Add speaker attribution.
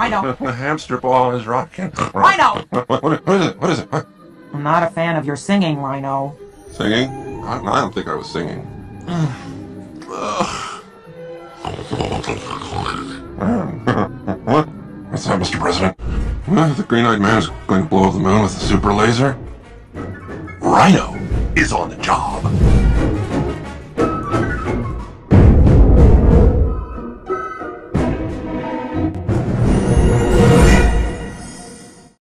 Speaker 1: Rhino!
Speaker 2: The hamster ball is rocking.
Speaker 1: Rhino!
Speaker 2: What is it? What is it? What?
Speaker 1: I'm not a fan of your singing, Rhino.
Speaker 2: Singing? I don't think I was singing. What? What's that, Mr. President? The green-eyed man is going to blow up the moon with a super laser? Rhino is on the job.